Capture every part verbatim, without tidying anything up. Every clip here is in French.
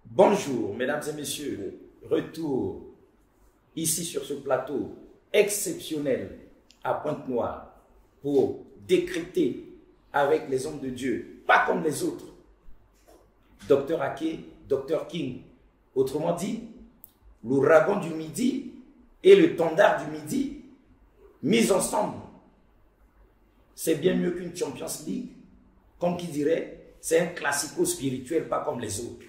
Bonjour, mesdames et messieurs, retour ici sur ce plateau exceptionnel à Pointe-Noire pour décrypter avec les hommes de Dieu, pas comme les autres. Docteur Ake, Docteur King, autrement dit, l'ouragan du midi et le tendard du midi, mis ensemble, c'est bien mieux qu'une Champions League, comme qui dirait, c'est un classico spirituel, pas comme les autres.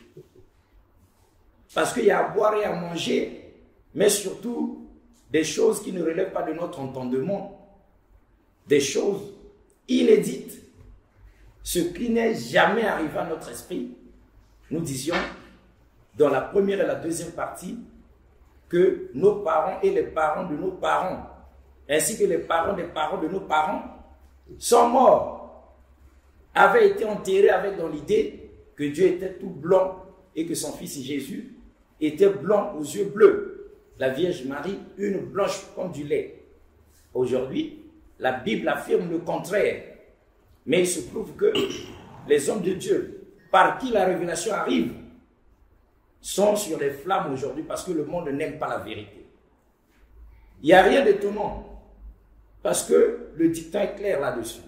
Parce qu'il y a à boire et à manger, mais surtout des choses qui ne relèvent pas de notre entendement, des choses inédites, ce qui n'est jamais arrivé à notre esprit. Nous disions dans la première et la deuxième partie que nos parents et les parents de nos parents, ainsi que les parents des parents de nos parents, sont morts, avaient été enterrés avec dans l'idée que Dieu était tout blanc et que son fils Jésus était blanc aux yeux bleus. La Vierge Marie, une blanche comme du lait. Aujourd'hui, la Bible affirme le contraire. Mais il se trouve que les hommes de Dieu, par qui la révélation arrive, sont sur les flammes aujourd'hui parce que le monde n'aime pas la vérité. Il n'y a rien d'étonnant parce que le dictat est clair là-dessus.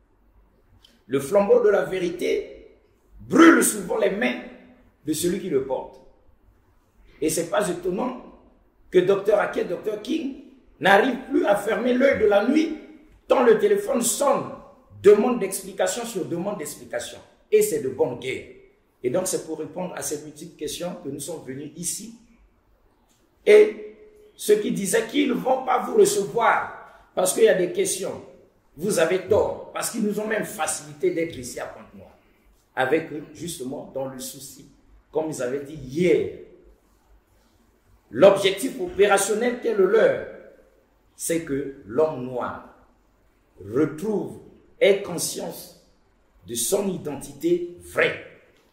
Le flambeau de la vérité brûle souvent les mains de celui qui le porte. Et ce n'est pas étonnant que Docteur Ake, Docteur King n'arrive plus à fermer l'œil de la nuit tant le téléphone sonne, demande d'explication sur demande d'explication. Et c'est de bonne guerre. Et donc c'est pour répondre à ces multiples questions que nous sommes venus ici. Et ceux qui disaient qu'ils ne vont pas vous recevoir parce qu'il y a des questions, vous avez tort, parce qu'ils nous ont même facilité d'être ici à Pointe-Noire. Avec eux, justement, dans le souci, comme ils avaient dit hier, l'objectif opérationnel qui est le leur, c'est que l'homme noir retrouve, ait conscience de son identité vraie.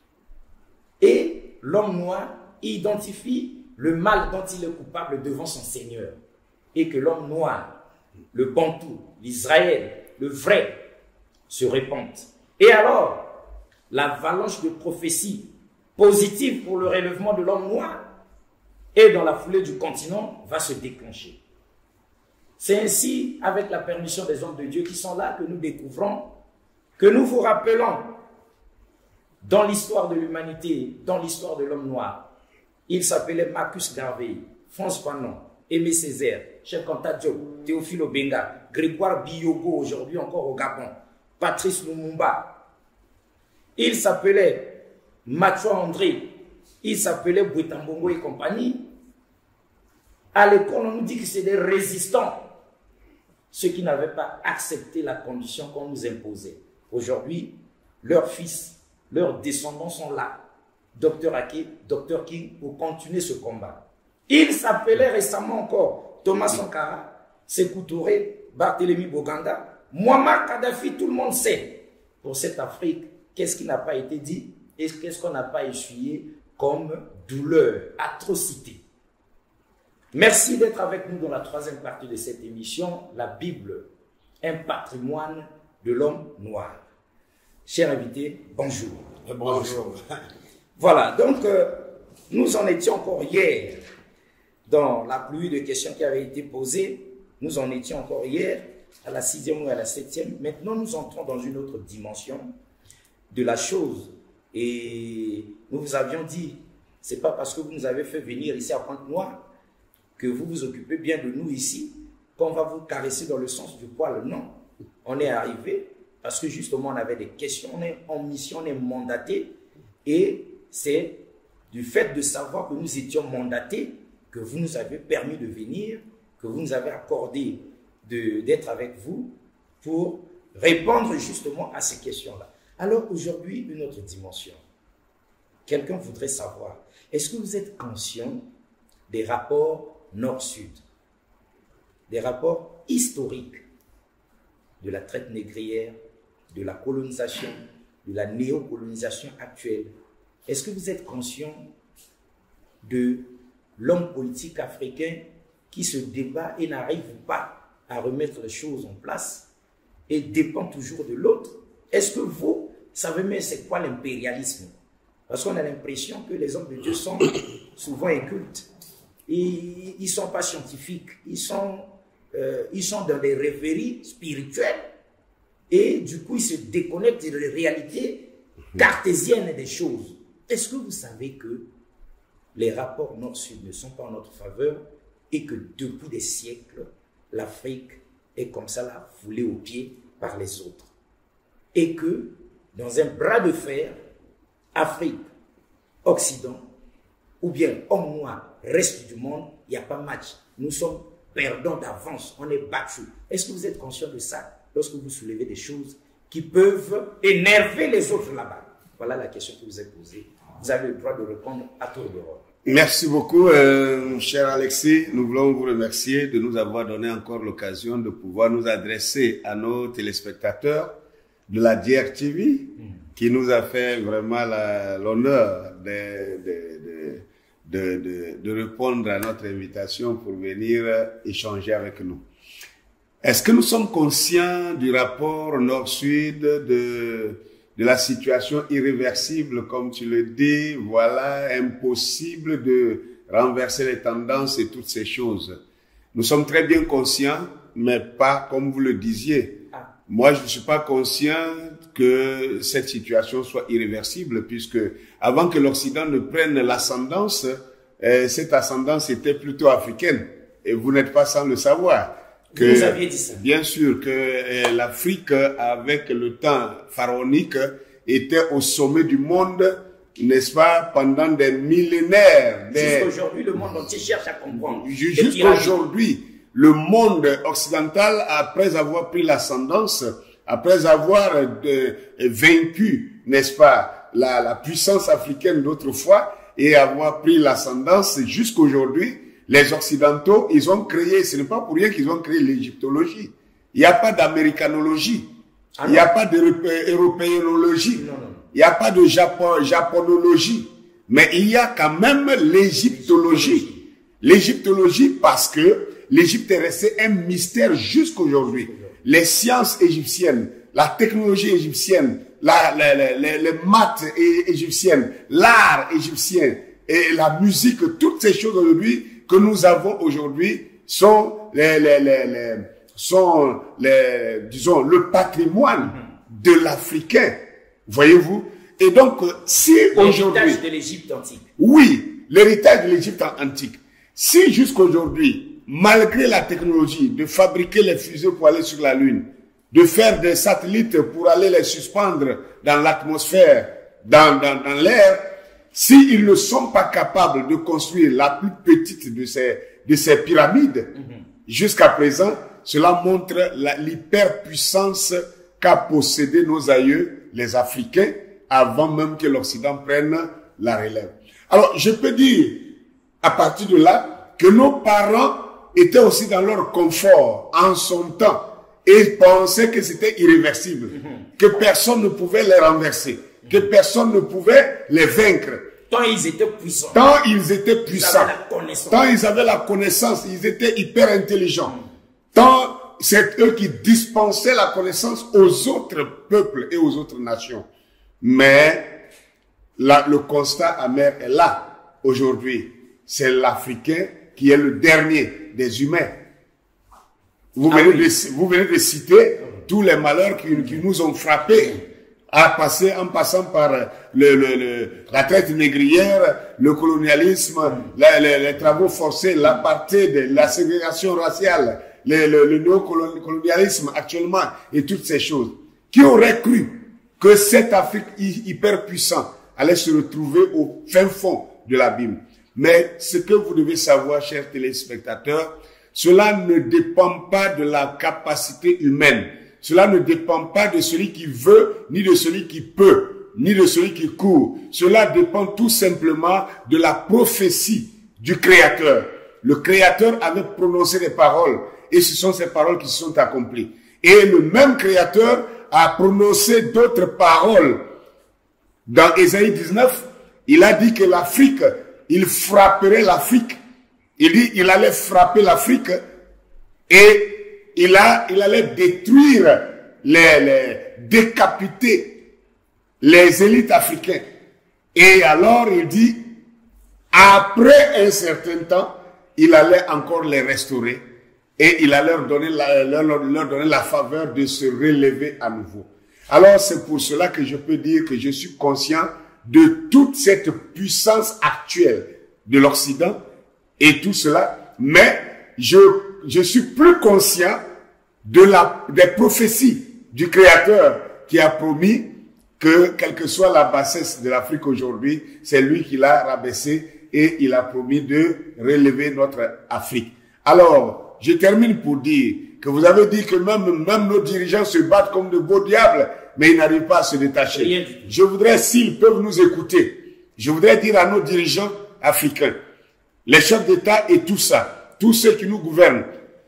Et l'homme noir identifie le mal dont il est coupable devant son Seigneur. Et que l'homme noir, le Bantou, l'Israël, le vrai, se répandent. Et alors, l'avalanche de prophéties positives pour le relèvement de l'homme noir et dans la foulée du continent va se déclencher. C'est ainsi, avec la permission des hommes de Dieu qui sont là, que nous découvrons, que nous vous rappelons dans l'histoire de l'humanité, dans l'histoire de l'homme noir. Il s'appelait Marcus Garvey, François Fanon, Aimé Césaire, Cheikh Anta Diop, Théophile Obenga, Grégoire Biyogo, aujourd'hui encore au Gabon, Patrice Lumumba. Il s'appelait Mathieu André, il s'appelait Bouetambongo et compagnie. À l'école, on nous dit que c'est des résistants, ceux qui n'avaient pas accepté la condition qu'on nous imposait. Aujourd'hui, leurs fils, leurs descendants sont là. Docteur Ake, Docteur King, pour continuer ce combat. Il s'appelait récemment encore Thomas Sankara, Sékou Touré, Barthélemy Boganda, Muammar Kadhafi, tout le monde sait. Pour cette Afrique, qu'est-ce qui n'a pas été dit et qu'est-ce qu'on n'a pas essuyé comme douleur, atrocité. Merci d'être avec nous dans la troisième partie de cette émission, la Bible, un patrimoine de l'homme noir. Chers invités, bonjour. Bonjour. Voilà, donc euh, nous en étions encore hier dans la pluie de questions qui avaient été posées. Nous en étions encore hier à la sixième ou à la septième. Maintenant, nous entrons dans une autre dimension de la chose. Et nous vous avions dit, c'est pas parce que vous nous avez fait venir ici à Pointe-Noire que vous vous occupez bien de nous ici, qu'on va vous caresser dans le sens du poil. Non, on est arrivé parce que justement on avait des questions, on est en mission, on est mandaté, et c'est du fait de savoir que nous étions mandatés que vous nous avez permis de venir, que vous nous avez accordé d'être avec vous pour répondre justement à ces questions-là. Alors aujourd'hui, une autre dimension. Quelqu'un voudrait savoir, est-ce que vous êtes conscient des rapports nord-sud, des rapports historiques de la traite négrière, de la colonisation, de la néocolonisation actuelle? Est-ce que vous êtes conscient de l'homme politique africain qui se débat et n'arrive pas à remettre les choses en place et dépend toujours de l'autre? Est-ce que vous savez même c'est quoi l'impérialisme? Parce qu'on a l'impression que les hommes de Dieu sont souvent incultes. Ils ne sont pas scientifiques. Ils sont, euh, ils sont dans des rêveries spirituelles. Et du coup, ils se déconnectent de la réalité cartésienne des choses. Est-ce que vous savez que les rapports nord-sud ne sont pas en notre faveur et que depuis des siècles, l'Afrique est comme ça là, foulée aux pieds par les autres? Et que dans un bras de fer, Afrique, Occident, ou bien homme noir, reste du monde, il n'y a pas match. Nous sommes perdants d'avance, on est battus. Est-ce que vous êtes conscient de ça lorsque vous soulevez des choses qui peuvent énerver les autres là-bas? Voilà la question que vous avez posée. Vous avez le droit de répondre à tour de rôle. Merci beaucoup, euh, cher Alexis. Nous voulons vous remercier de nous avoir donné encore l'occasion de pouvoir nous adresser à nos téléspectateurs de la D R T V, mmh. qui nous a fait vraiment l'honneur de, de, de, de, de, de répondre à notre invitation pour venir échanger avec nous. Est-ce que nous sommes conscients du rapport nord-sud, de, de la situation irréversible, comme tu le dis, voilà, impossible de renverser les tendances et toutes ces choses? Nous sommes très bien conscients, mais pas comme vous le disiez. Moi, je ne suis pas conscient que cette situation soit irréversible, puisque avant que l'Occident ne prenne l'ascendance, euh, cette ascendance était plutôt africaine. Et vous n'êtes pas sans le savoir. Que, vous aviez dit ça. Bien sûr que euh, l'Afrique, avec le temps pharaonique, était au sommet du monde, n'est-ce pas, pendant des millénaires. Des... Jusqu'aujourd'hui, le monde entier cherche à comprendre. Jusqu'aujourd'hui, le monde occidental, après avoir pris l'ascendance, après avoir de, vaincu, n'est-ce pas, la, la puissance africaine d'autrefois, et avoir pris l'ascendance jusqu'aujourd'hui, les Occidentaux, ils ont créé, ce n'est pas pour rien qu'ils ont créé l'égyptologie. Il n'y a pas d'américanologie. Ah il n'y a pas d'européanologie. Il n'y a pas de Japon, japonologie. Mais il y a quand même l'égyptologie. L'égyptologie parce que l'Égypte est restée un mystère jusqu'aujourd'hui. Les sciences égyptiennes, la technologie égyptienne, la, la, la, les, les maths égyptiennes, l'art égyptien et la musique, toutes ces choses aujourd'hui que nous avons aujourd'hui sont les, les, les, les, sont les, disons, le patrimoine de l'Africain. Voyez-vous? Et donc, si aujourd'hui... L'héritage de l'Égypte antique. Oui, l'héritage de l'Égypte antique. Si jusqu'aujourd'hui, malgré la technologie de fabriquer les fusées pour aller sur la Lune, de faire des satellites pour aller les suspendre dans l'atmosphère, dans, dans, dans l'air, s'ils ne sont pas capables de construire la plus petite de ces, de ces pyramides, mm-hmm. jusqu'à présent, cela montre l'hyperpuissance qu'a possédé nos aïeux, les Africains, avant même que l'Occident prenne la relève. Alors, je peux dire, à partir de là, que nos parents étaient aussi dans leur confort en son temps et pensaient que c'était irréversible, mm-hmm. que personne ne pouvait les renverser, mm-hmm. que personne ne pouvait les vaincre. Tant ils étaient puissants. Tant ils étaient puissants. Ils tant ils avaient la connaissance, ils étaient hyper intelligents. Mm-hmm. Tant c'est eux qui dispensaient la connaissance aux autres peuples et aux autres nations. Mais la, le constat amer est là aujourd'hui. C'est l'Africain qui est le dernier des humains. Vous, ah venez, oui. de, vous venez de citer tous les malheurs qui, qui nous ont frappés, à passer, en passant par le, le, le, la traite négrière, le colonialisme, la, les, les travaux forcés, l'apartheid, la ségrégation raciale, le, le, le néocolonialisme actuellement et toutes ces choses. Qui aurait cru que cette Afrique hyper puissante allait se retrouver au fin fond de l'abîme? Mais ce que vous devez savoir, chers téléspectateurs, cela ne dépend pas de la capacité humaine. Cela ne dépend pas de celui qui veut, ni de celui qui peut, ni de celui qui court. Cela dépend tout simplement de la prophétie du Créateur. Le Créateur avait prononcé des paroles et ce sont ces paroles qui se sont accomplies. Et le même Créateur a prononcé d'autres paroles. Dans Ésaïe dix-neuf, il a dit que l'Afrique, il frapperait l'Afrique. Il dit il allait frapper l'Afrique et il, a, il allait détruire, les, les, décapiter les élites africaines. Et alors il dit, après un certain temps, il allait encore les restaurer et il allait leur donner la, leur, leur donner la faveur de se relever à nouveau. Alors c'est pour cela que je peux dire que je suis conscient de toute cette puissance actuelle de l'Occident et tout cela, mais je, je suis plus conscient de la, des prophéties du Créateur qui a promis que, quelle que soit la bassesse de l'Afrique aujourd'hui, c'est lui qui l'a rabaissé et il a promis de relever notre Afrique. Alors, je termine pour dire que vous avez dit que même, même nos dirigeants se battent comme de beaux diables, mais ils n'arrivent pas à se détacher. Je voudrais, s'ils peuvent nous écouter, je voudrais dire à nos dirigeants africains, les chefs d'État et tout ça, tous ceux qui nous gouvernent,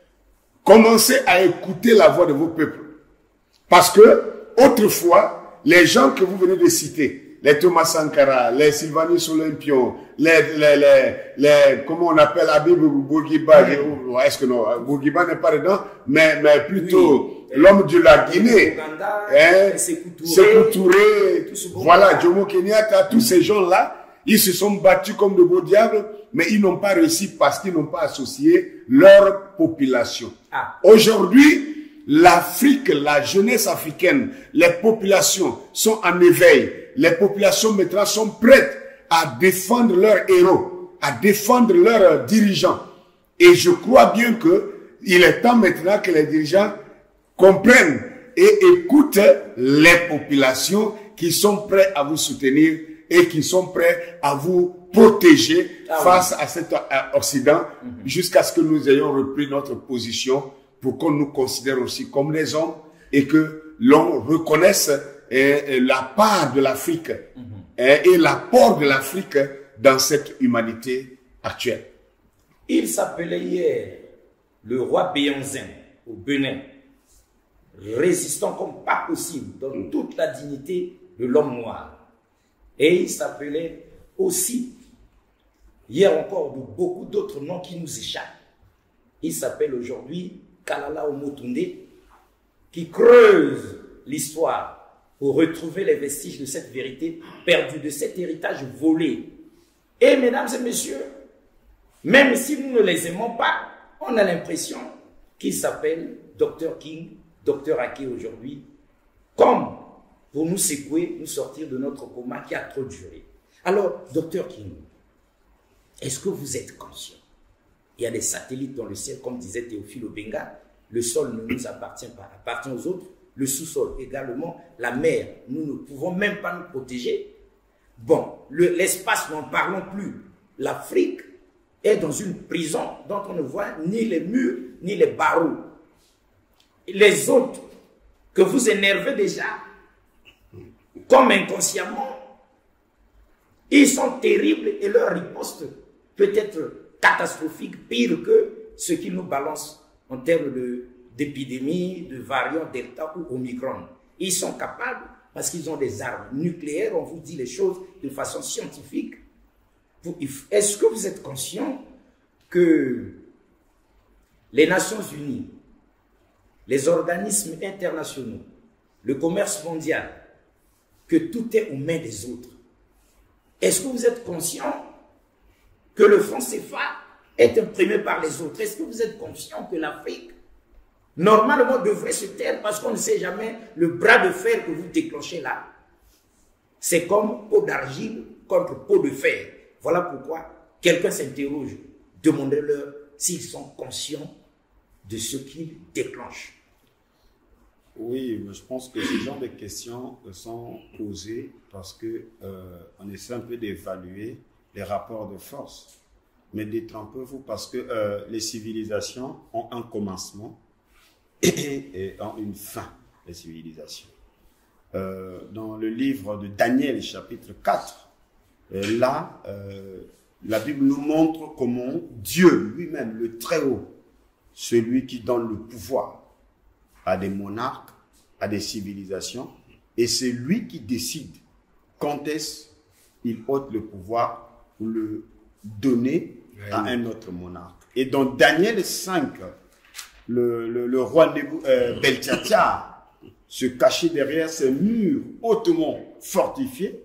commencez à écouter la voix de vos peuples. Parce que, autrefois, les gens que vous venez de citer, les Thomas Sankara, les Sylvanus Olympion, les, les, les, les, comment on appelle Habib Bourguiba, oui. Est-ce que non, Bourguiba n'est pas dedans, mais, mais plutôt oui. L'homme de la Guinée, hein, Sékou Touré, voilà, Jomo Kenyatta, tous ces gens-là, ils se sont battus comme de beaux diables, mais ils n'ont pas réussi parce qu'ils n'ont pas associé leur population. Ah. Aujourd'hui, l'Afrique, la jeunesse africaine, les populations sont en éveil. Les populations maintenant sont prêtes à défendre leurs héros, à défendre leurs dirigeants. Et je crois bien que il est temps maintenant que les dirigeants comprennent et écoutent les populations qui sont prêtes à vous soutenir et qui sont prêts à vous protéger ah face oui. à cet Occident mm-hmm. jusqu'à ce que nous ayons repris notre position pour qu'on nous considère aussi comme les hommes et que l'on reconnaisse eh, la part de l'Afrique mm-hmm. eh, et l'apport de l'Afrique dans cette humanité actuelle. Il s'appelait hier le roi Béanzin au Bénin, résistant comme pas possible dans mm. toute la dignité de l'homme noir. Et il s'appelait aussi, hier encore, de beaucoup d'autres noms qui nous échappent. Il s'appelle aujourd'hui Kalala Omotunde, qui creuse l'histoire pour retrouver les vestiges de cette vérité perdue, de cet héritage volé. Et mesdames et messieurs, même si nous ne les aimons pas, on a l'impression qu'il s'appelle docteur King, docteur Ake aujourd'hui, comme pour nous secouer, nous sortir de notre coma qui a trop duré. Alors, docteur King, est-ce que vous êtes conscient? Il y a des satellites dans le ciel, comme disait Théophile Obenga. Le sol ne nous appartient pas, appartient aux autres. Le sous-sol également, la mer, nous ne pouvons même pas nous protéger. Bon, l'espace, le, n'en parlons plus. L'Afrique est dans une prison dont on ne voit ni les murs, ni les barreaux. Les autres, que vous énervez déjà, comme inconsciemment, ils sont terribles et leur riposte peut être catastrophique, pire que ce qu'ils nous balancent en termes d'épidémie, de, de variants Delta ou Omicron. Ils sont capables, parce qu'ils ont des armes nucléaires, on vous dit les choses de façon scientifique. Est-ce que vous êtes conscient que les Nations Unies, les organismes internationaux, le commerce mondial, que tout est aux mains des autres? Est-ce que vous êtes conscient que le franc C F A est imprimé par les autres? Est-ce que vous êtes conscient que l'Afrique, normalement, devrait se taire parce qu'on ne sait jamais le bras de fer que vous déclenchez là? C'est comme peau d'argile contre peau de fer. Voilà pourquoi quelqu'un s'interroge. Demandez-leur s'ils sont conscients de ce qu'ils déclenchent. Oui, je pense que ce genre de questions sont posées parce que euh, on essaie un peu d'évaluer les rapports de force. Mais détrompez-vous parce que euh, les civilisations ont un commencement et, et ont une fin, les civilisations. Euh, dans le livre de Daniel, chapitre quatre, euh, là, euh, la Bible nous montre comment Dieu lui-même, le Très-Haut, celui qui donne le pouvoir à des monarques, à des civilisations, et c'est lui qui décide quand est-ce qu'il ôte le pouvoir pour le donner oui. à un autre monarque. Et dans Daniel cinq, le, le, le roi euh, Beltchazzar se cachait derrière ces murs hautement fortifiés,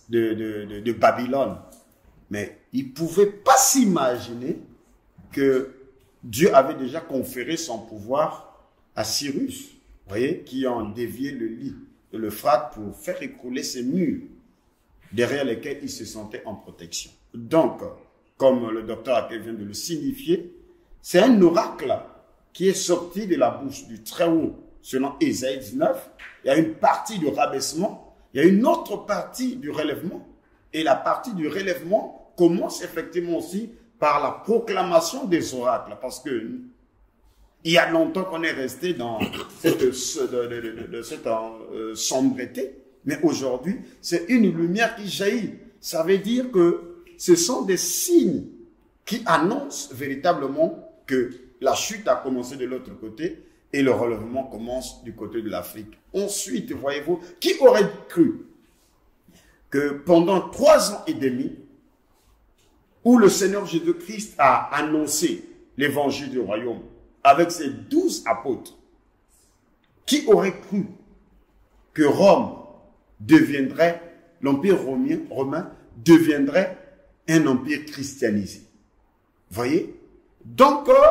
de, de, de, de Babylone. Mais ils ne pouvaient pas s'imaginer que Dieu avait déjà conféré son pouvoir à Cyrus, vous voyez, qui ont dévié le lit de l'Euphrate pour faire écrouler ces murs derrière lesquels ils se sentaient en protection. Donc, comme le docteur Ake vient de le signifier, c'est un oracle qui est sorti de la bouche du Très-Haut, selon Ésaïe dix-neuf. Il y a une partie du rabaissement, il y a une autre partie du relèvement. Et la partie du relèvement commence effectivement aussi par la proclamation des oracles, parce que il y a longtemps qu'on est resté dans cette, de, de, de, de cette euh, sombreté, mais aujourd'hui, c'est une lumière qui jaillit. Ça veut dire que ce sont des signes qui annoncent véritablement que la chute a commencé de l'autre côté et le relèvement commence du côté de l'Afrique. Ensuite, voyez-vous, qui aurait cru que pendant trois ans et demi, où le Seigneur Jésus-Christ a annoncé l'évangile du royaume avec ses douze apôtres, qui aurait cru que Rome deviendrait, l'empire romain, romain deviendrait un empire christianisé? Voyez? Donc, euh,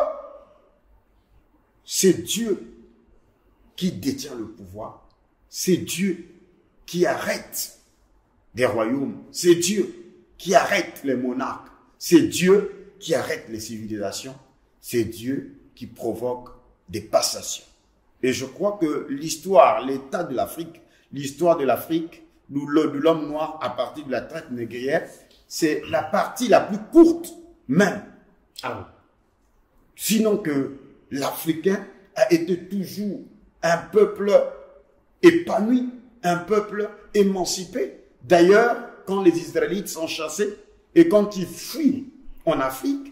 c'est Dieu qui détient le pouvoir. C'est Dieu qui arrête des royaumes. C'est Dieu qui arrête les monarques. C'est Dieu qui arrête les civilisations. C'est Dieu qui provoque des passations. Et je crois que l'histoire, l'état de l'Afrique, l'histoire de l'Afrique, de l'homme noir à partir de la traite négrière, c'est la partie la plus courte même. Ah. Sinon que l'Africain a été toujours un peuple épanoui, un peuple émancipé. D'ailleurs, quand les Israélites sont chassés et quand ils fuient en Afrique,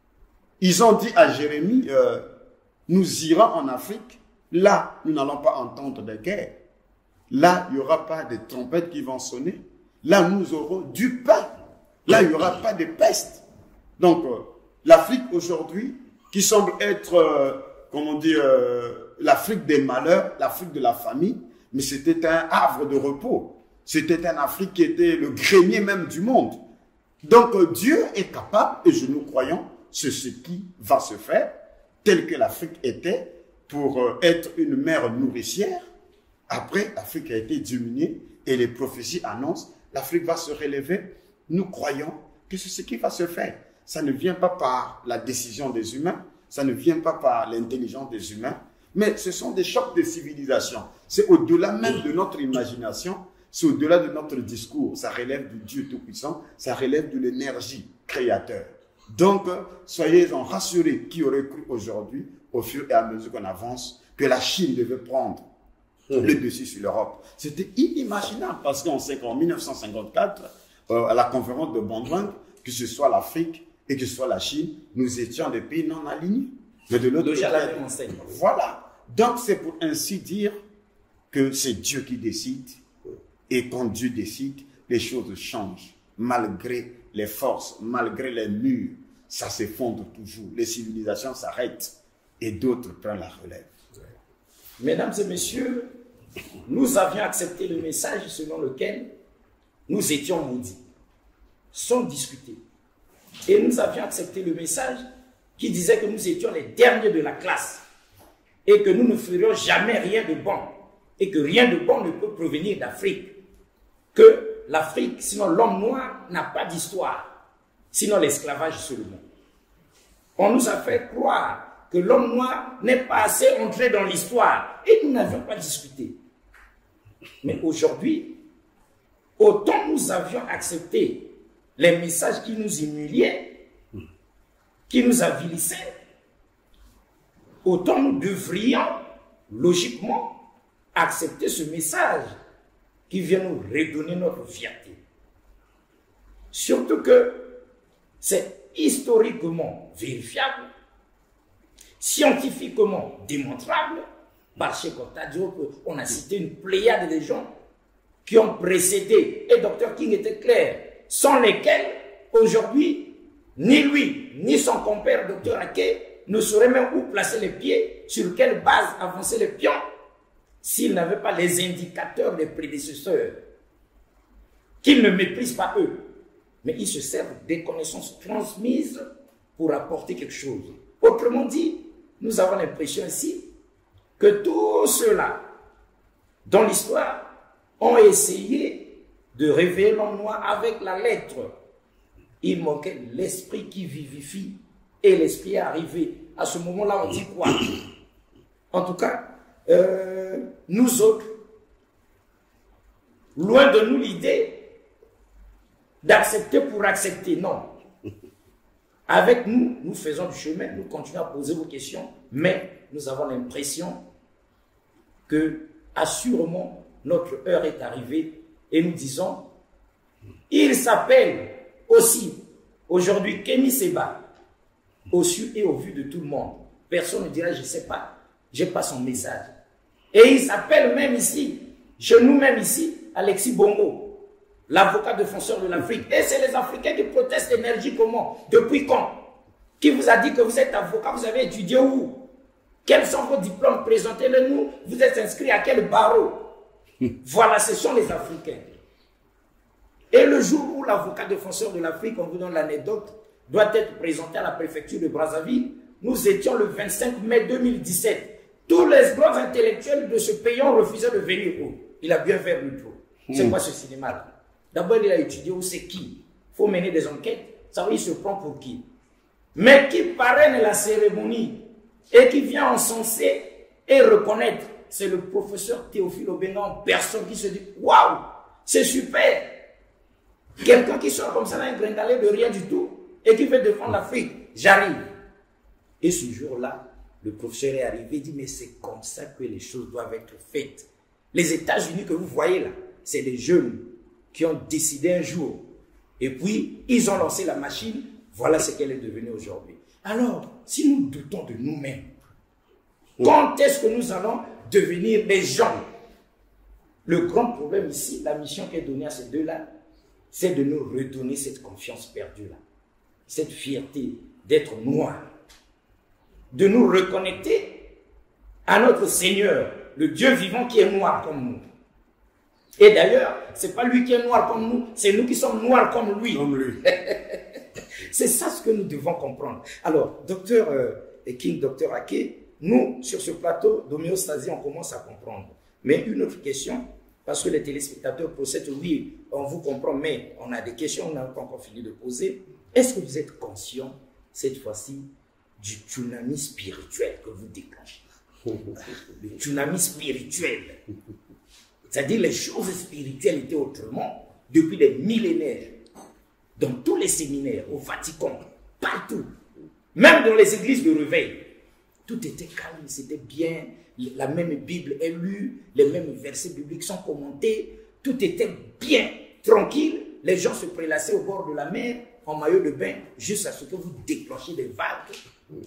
ils ont dit à Jérémie, euh, nous irons en Afrique, là, nous n'allons pas entendre de guerre. Là, il n'y aura pas de trompettes qui vont sonner. Là, nous aurons du pain. Là, il n'y aura pas de peste. Donc, euh, l'Afrique aujourd'hui, qui semble être, euh, comment dire, euh, l'Afrique des malheurs, l'Afrique de la famille, mais c'était un havre de repos. C'était un Afrique qui était le grenier même du monde. Donc, euh, Dieu est capable, et je nous croyons, c'est ce qui va se faire, tel que l'Afrique était, pour euh, être une mère nourricière. Après, l'Afrique a été diminuée, et les prophéties annoncent, l'Afrique va se relever. Nous croyons que c'est ce qui va se faire. Ça ne vient pas par la décision des humains, ça ne vient pas par l'intelligence des humains, mais ce sont des chocs de civilisation. C'est au-delà même de notre imagination, c'est au-delà de notre discours. Ça relève du Dieu Tout-Puissant, ça relève de l'énergie créateur. Donc, soyez-en rassurés qui aurait cru aujourd'hui, au fur et à mesure qu'on avance, que la Chine devait prendre le dessus sur l'Europe. C'était inimaginable parce qu'en mille neuf cent cinquante-quatre, euh, à la conférence de Bandung, que ce soit l'Afrique et que ce soit la Chine, nous étions des pays non alignés. Mais de l'autre côté, voilà. Donc, c'est pour ainsi dire que c'est Dieu qui décide. Et quand Dieu décide, les choses changent. Malgré les forces, malgré les murs, ça s'effondre toujours. Les civilisations s'arrêtent et d'autres prennent la relève. Mesdames et messieurs, nous avions accepté le message selon lequel nous étions maudits, sans discuter. Et nous avions accepté le message qui disait que nous étions les derniers de la classe et que nous ne ferions jamais rien de bon et que rien de bon ne peut provenir d'Afrique. Que l'Afrique, sinon l'homme noir, n'a pas d'histoire, sinon l'esclavage seulement. On nous a fait croire que l'homme noir n'est pas assez entré dans l'histoire et nous n'avions pas discuté. Mais aujourd'hui, autant nous avions accepté les messages qui nous humiliaient, qui nous avilissaient, autant nous devrions logiquement accepter ce message qui vient nous redonner notre fierté. Surtout que c'est historiquement vérifiable, scientifiquement démontrable, parce qu'on a cité une pléiade de gens qui ont précédé, et docteur King était clair, sans lesquels, aujourd'hui, ni lui, ni son compère, docteur Ake, ne sauraient même où placer les pieds, sur quelle base avancer les pions, s'il n'avait pas les indicateurs des prédécesseurs. qu'ils ne méprisent pas eux, mais ils se servent des connaissances transmises pour apporter quelque chose. Autrement dit, nous avons l'impression ici que tous ceux-là, dans l'histoire, ont essayé de révéler en moi avec la lettre. Il manquait l'esprit qui vivifie et l'esprit est arrivé. À ce moment-là, on dit quoi? En tout cas, euh, nous autres, loin de nous l'idée d'accepter pour accepter, non. Avec nous, nous faisons du chemin, nous continuons à poser vos questions, mais nous avons l'impression que, assurément, notre heure est arrivée et nous disons, il s'appelle aussi, aujourd'hui, Kémy Séba, au su et au vu de tout le monde. Personne ne dira, je ne sais pas, je n'ai pas son message. Et il s'appelle même ici, chez nous-mêmes ici, Alexis Bongo, l'avocat défenseur de l'Afrique. Et c'est les Africains qui protestent l'énergie comment? Depuis quand? Qui vous a dit que vous êtes avocat? Vous avez étudié où? Quels sont vos diplômes? Présentez-le-nous. Vous êtes inscrit à quel barreau? Voilà, ce sont les Africains. Et le jour où l'avocat défenseur de l'Afrique, on vous donne l'anecdote, doit être présenté à la préfecture de Brazzaville, nous étions le vingt-cinq mai deux mille dix-sept. Tous les grands intellectuels de ce pays ont refusé de venir. Il a bien fait le tour. C'est quoi ce cinéma-là? D'abord, il a étudié où c'est qui. Il faut mener des enquêtes. Ça veut dire, il se prend pour qui? Mais qui parraine la cérémonie et qui vient encenser et reconnaître, c'est le professeur Théophile Obenga en personne qui se dit « Waouh, c'est super !» Quelqu'un qui sort comme ça dans un gringalet de rien du tout et qui veut défendre l'Afrique. J'arrive. Et ce jour-là, le professeur est arrivé et dit « Mais c'est comme ça que les choses doivent être faites. » Les États-Unis que vous voyez là, c'est des jeunes qui ont décidé un jour. Et puis, ils ont lancé la machine. Voilà ce qu'elle est devenue aujourd'hui. Alors, si nous doutons de nous-mêmes, quand est-ce que nous allons devenir des gens? Le grand problème ici, la mission qui est donnée à ces deux-là, c'est de nous redonner cette confiance perdue-là. Cette fierté d'être noirs. De nous reconnecter à notre Seigneur, le Dieu vivant qui est noir comme nous. Et d'ailleurs, ce n'est pas lui qui est noir comme nous, c'est nous qui sommes noirs comme lui. Comme lui. C'est ça ce que nous devons comprendre. Alors, docteur euh, King, docteur Ake, nous, sur ce plateau d'homéostasie, on commence à comprendre. Mais une autre question, parce que les téléspectateurs procèdent, oui, on vous comprend, mais on a des questions, on n'a pas encore fini de poser. Est-ce que vous êtes conscient, cette fois-ci, du tsunami spirituel que vous déclenchez? Le tsunami spirituel. C'est-à-dire les choses spirituelles étaient autrement depuis des millénaires. Dans tous les séminaires, au Vatican, partout, même dans les églises de réveil, tout était calme, c'était bien, la même Bible est lue, les mêmes versets bibliques sont commentés, tout était bien, tranquille, les gens se prélassaient au bord de la mer, en maillot de bain, jusqu'à ce que vous déclenchez des vagues.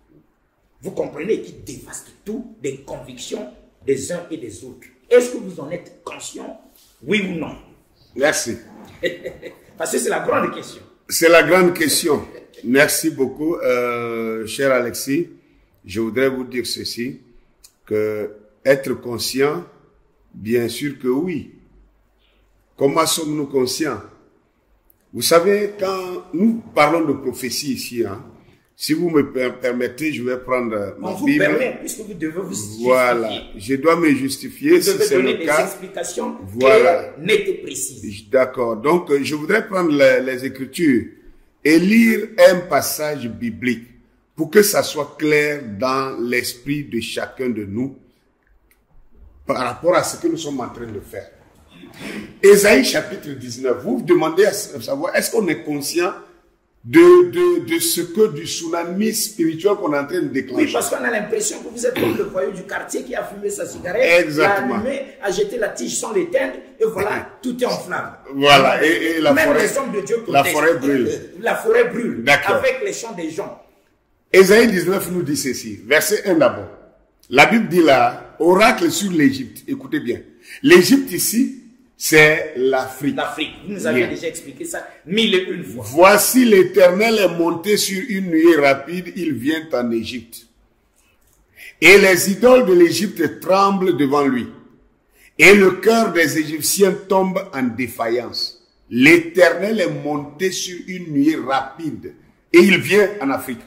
Vous comprenez, qui dévastent tout, des convictions des uns et des autres. Est-ce que vous en êtes conscient, oui ou non? Merci. Parce que c'est la grande question. C'est la grande question. Merci beaucoup, euh, cher Alexis. Je voudrais vous dire ceci, que être conscient, bien sûr que oui. Comment sommes-nous conscients? Vous savez, quand nous parlons de prophétie ici, hein, si vous me permettez, je vais prendre ma On vous Bible. permet, puisque vous devez vous justifier. Voilà, je dois me justifier vous si devez c'est donner le des cas. explications Voilà. claires, nettes et précises. D'accord. Donc, je voudrais prendre les, les Écritures et lire un passage biblique pour que ça soit clair dans l'esprit de chacun de nous par rapport à ce que nous sommes en train de faire. Ésaïe chapitre dix-neuf, vous vous demandez à savoir, est-ce qu'on est conscient de, de, de ce que du tsunami spirituel qu'on est en train de déclencher? Oui, parce qu'on a l'impression que vous êtes comme le voyou du quartier qui a fumé sa cigarette, Exactement. l'a allumé, a jeté la tige sans l'éteindre, et voilà, tout est en flamme. Voilà, et, et la Même forêt, les hommes de Dieu la protestent. forêt brûle. La forêt brûle, D'accord. avec les chants des gens. Ésaïe dix-neuf nous dit ceci, verset un d'abord. La Bible dit là, oracle sur l'Égypte. Écoutez bien. L'Égypte ici, c'est l'Afrique. L'Afrique, vous nous avez Bien. déjà expliqué ça mille et une fois. Voici l'Éternel est monté sur une nuée rapide, il vient en Égypte. Et les idoles de l'Égypte tremblent devant lui. Et le cœur des Égyptiens tombe en défaillance. l'Éternel est monté sur une nuée rapide et il vient en Afrique.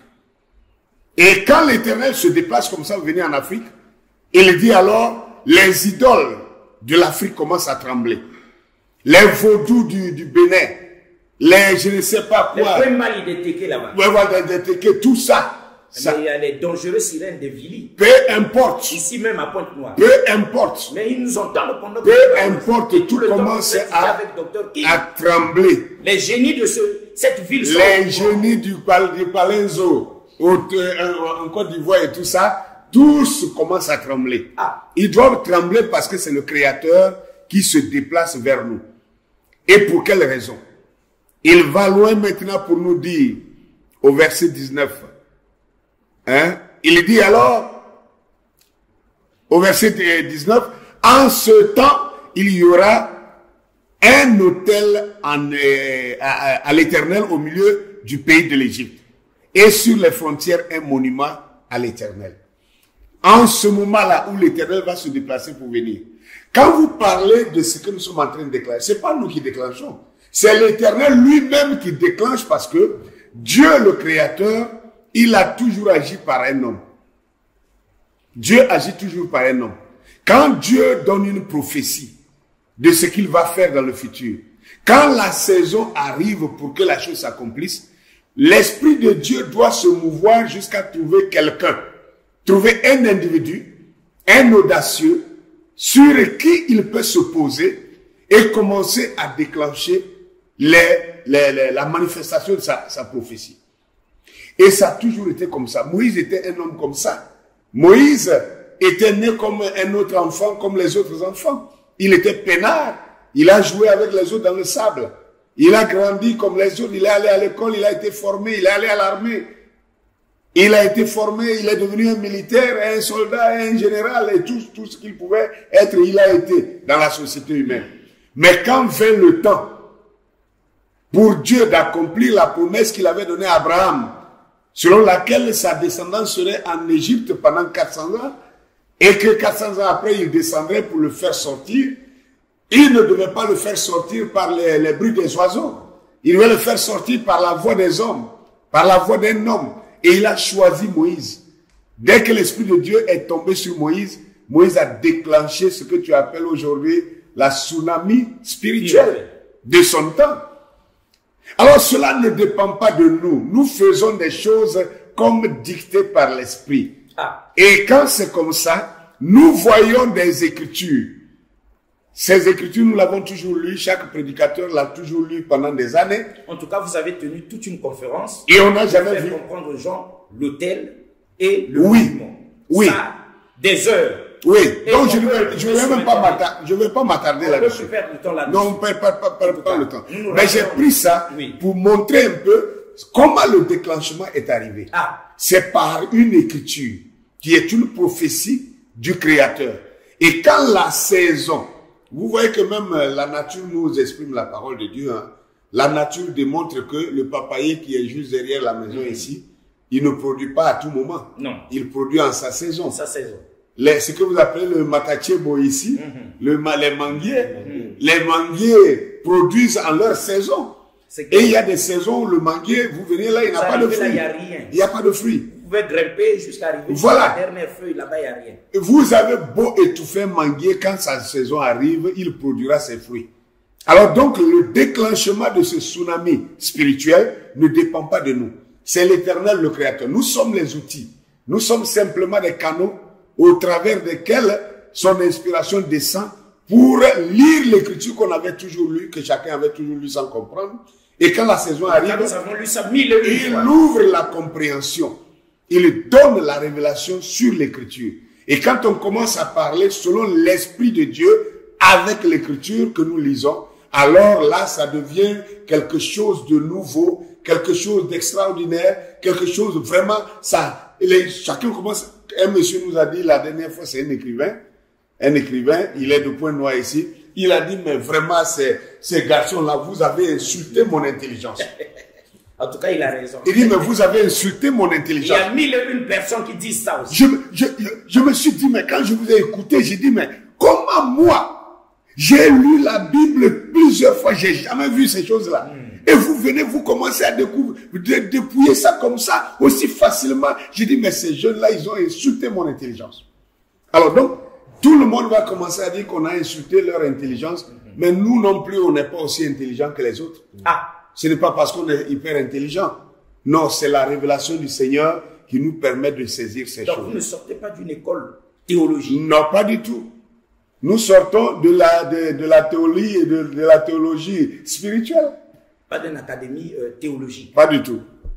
Et quand l'Éternel se déplace comme ça, venir en Afrique, il dit alors, les idoles de l'Afrique commencent à trembler. Les vaudous du, du Bénin, les je ne sais pas quoi. Les mal détectés là-bas. Ouais, ouais, détectés, tout ça. Ça. Mais il y a les dangereux sirènes de Vili. Peu importe. Ici même à Pointe-Noire. Peu importe. Mais ils nous entendent pendant que... Peu importe, tout commence à, à trembler. Les génies de ce, cette ville sont... Les génies du, du Palenzo, au, euh, en Côte d'Ivoire et tout ça, tous commencent à trembler. Ah. Ils doivent trembler parce que c'est le Créateur qui se déplace vers nous. Et pour quelle raison? Il va loin maintenant pour nous dire, au verset dix-neuf, hein, il dit alors, au verset dix-neuf, en ce temps, il y aura un autel en, euh, à, à l'Éternel au milieu du pays de l'Égypte. Et sur les frontières, un monument à l'Éternel. En ce moment-là où l'Éternel va se déplacer pour venir. Quand vous parlez de ce que nous sommes en train de déclencher, c'est pas nous qui déclenchons. C'est l'Éternel lui-même qui déclenche parce que Dieu, le Créateur, il a toujours agi par un homme. Dieu agit toujours par un homme. Quand Dieu donne une prophétie de ce qu'il va faire dans le futur, quand la saison arrive pour que la chose s'accomplisse, l'Esprit de Dieu doit se mouvoir jusqu'à trouver quelqu'un, trouver un individu, un audacieux, sur qui il peut se poser et commencer à déclencher les, les, les, la manifestation de sa, sa prophétie. Et ça a toujours été comme ça. Moïse était un homme comme ça. Moïse était né comme un autre enfant, comme les autres enfants. Il était peinard. Il a joué avec les autres dans le sable. Il a grandi comme les autres. Il est allé à l'école, il a été formé, il est allé à l'armée. Il a été formé, il est devenu un militaire, un soldat, un général et tout, tout ce qu'il pouvait être, il a été dans la société humaine. Mais quand vint le temps pour Dieu d'accomplir la promesse qu'il avait donnée à Abraham, selon laquelle sa descendance serait en Égypte pendant quatre cents ans, et que quatre cents ans après, il descendrait pour le faire sortir, il ne devait pas le faire sortir par les, les bruits des oiseaux. Il devait le faire sortir par la voix des hommes, par la voix d'un homme. Et il a choisi Moïse. Dès que l'Esprit de Dieu est tombé sur Moïse, Moïse a déclenché ce que tu appelles aujourd'hui la tsunami spirituelle de son temps. Alors cela ne dépend pas de nous. Nous faisons des choses comme dictées par l'Esprit. Ah. Et quand c'est comme ça, nous voyons des écritures. Ces écritures, nous l'avons toujours lu, chaque prédicateur l'a toujours lu pendant des années. En tout cas, vous avez tenu toute une conférence. Et on n'a jamais vu. comprendre aux gens l'autel et le oui. mouvement. Oui. Ça, des heures. Oui. Et donc, je ne vais, je vais même pas m'attarder, je vais pas m'attarder là-dessus. Là non, on ne perd pas, pas, pas, pas le temps. Mais j'ai pris ça oui. pour montrer un peu comment le déclenchement est arrivé. Ah. C'est par une écriture qui est une prophétie du Créateur. Et quand la saison, vous voyez que même la nature nous exprime la parole de Dieu. Hein. La nature démontre que le papayer qui est juste derrière la maison mmh. ici, il ne produit pas à tout moment. Non. Il produit en sa saison. Sa saison. Les, ce que vous appelez le matachebo ici, mmh. le, les manguiers, mmh. les manguiers produisent en leur saison. Et il y a des saisons où le manguier, vous venez là, il n'a pas de fruits. Il n'y a rien. Il n'y a pas de fruits. Vous pouvez grimper jusqu'à arriver voilà. à la dernière feuille, là-bas, il n'y a rien. Vous avez beau étouffer un manguier, quand sa saison arrive, il produira ses fruits. Alors donc, le déclenchement de ce tsunami spirituel ne dépend pas de nous. C'est l'Éternel, le Créateur. Nous sommes les outils. Nous sommes simplement des canaux au travers desquels son inspiration descend pour lire l'écriture qu'on avait toujours lue, que chacun avait toujours lu sans comprendre. Et quand la saison arrive, nous avons lu ça mille et il ouvre la compréhension. Il donne la révélation sur l'écriture. Et quand on commence à parler selon l'Esprit de Dieu avec l'écriture que nous lisons, alors là, ça devient quelque chose de nouveau, quelque chose d'extraordinaire, quelque chose vraiment, ça, les, chacun commence, un monsieur nous a dit la dernière fois, c'est un écrivain, un écrivain, il est de Pointe-Noire ici, il a dit, mais vraiment, ces, ces garçons-là, vous avez insulté mon intelligence. En tout cas, il a raison. Il dit, mais vous avez insulté mon intelligence. Il y a mille et une personnes qui disent ça aussi. Je, je, je, je me suis dit, mais quand je vous ai écouté, j'ai dit, mais comment moi, J'ai lu la Bible plusieurs fois, j'ai jamais vu ces choses-là. Mm. Et vous venez, vous commencez à découvrir, de, dépouiller ça comme ça, aussi facilement. J'ai dit, mais ces jeunes-là, ils ont insulté mon intelligence. Alors donc, tout le monde va commencer à dire qu'on a insulté leur intelligence, mm-hmm. mais nous non plus, on n'est pas aussi intelligents que les autres. Ah. Ce n'est pas parce qu'on est hyper intelligent. Non, c'est la révélation du Seigneur qui nous permet de saisir ces donc, choses. Donc, vous ne sortez pas d'une école théologique? Non, pas du tout. Nous sortons de la, de, de la théologie et de, de la théologie spirituelle. Pas d'une académie euh, théologique? Pas du tout.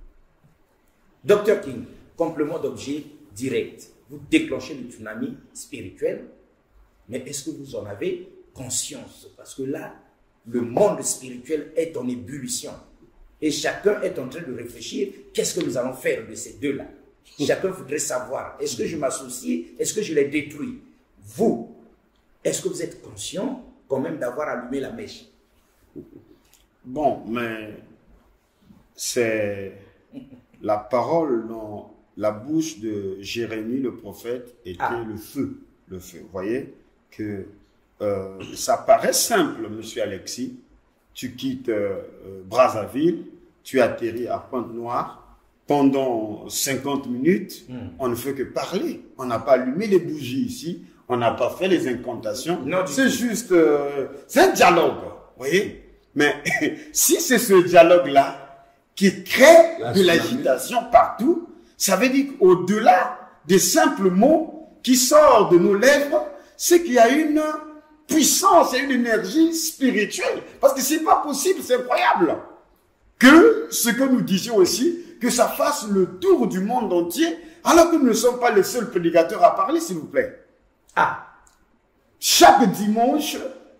Docteur King, complément d'objet direct. Vous déclenchez le tsunami spirituel, mais est-ce que vous en avez conscience? Parce que là, le monde spirituel est en ébullition. Et chacun est en train de réfléchir, qu'est-ce que nous allons faire de ces deux-là? Chacun voudrait savoir, est-ce que je m'associe, est-ce que je les détruis? Vous, est-ce que vous êtes conscient quand même d'avoir allumé la mèche? Bon, mais c'est la parole dans la bouche de Jérémie le prophète était ah. le feu. Le feu. Vous voyez que euh, ça paraît simple, monsieur Alexis. Tu quittes euh, Brazzaville, tu atterris à Pointe-Noire. Pendant cinquante minutes, mm. on ne fait que parler. On n'a pas allumé les bougies ici. On n'a pas fait les incantations. C'est juste... Euh, c'est un dialogue. Vous voyez? Mais si c'est ce dialogue-là qui crée La de l'agitation partout, ça veut dire qu'au-delà des simples mots qui sortent de nos lèvres, c'est qu'il y a une puissance et une énergie spirituelle. Parce que c'est pas possible, c'est incroyable. Que ce que nous disions aussi, que ça fasse le tour du monde entier, alors que nous ne sommes pas les seuls prédicateurs à parler, s'il vous plaît. Ah. Chaque dimanche,